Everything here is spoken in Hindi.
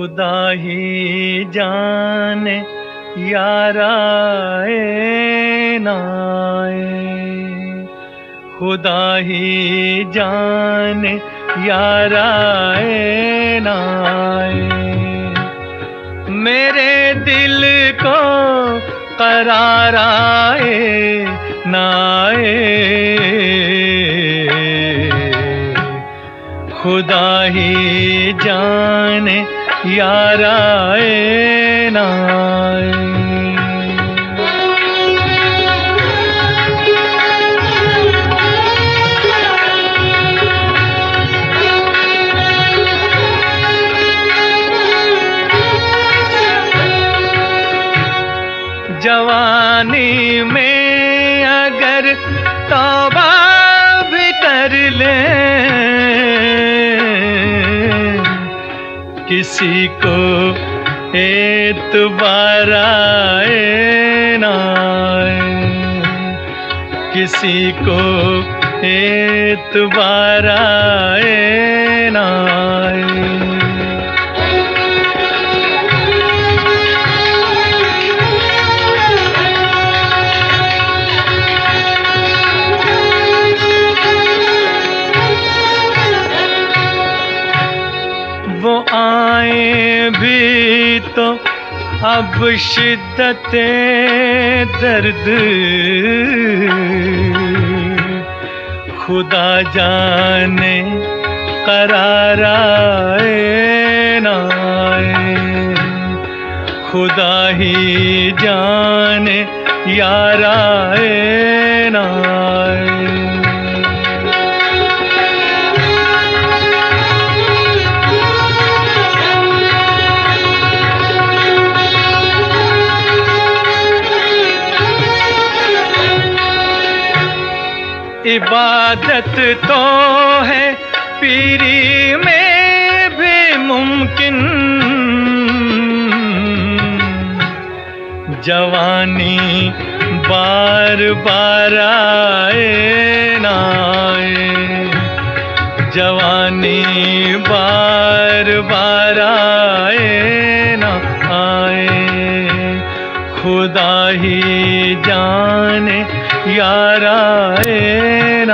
खुदा ही जाने यारा आए ना आए, खुदा ही जाने यारा आए ना आए। मेरे दिल को करार आए ना आए, खुदा ही जाने यारा आए ना आए। जवानी में अगर तौबा भी कर ले, किसी को एतबार आए ना आए, किसी को एतबार आए ना आए। वो आए भी तो अब शिद्दते दर्द, खुदा जाने करार आए ना आए, खुदा ही जाने यार आए ना आए। इबादत तो है पीरी में भी मुमकिन, जवानी बार बार आए ना आए, जवानी बार बार आए ना आए, खुदा ही जाने यार आए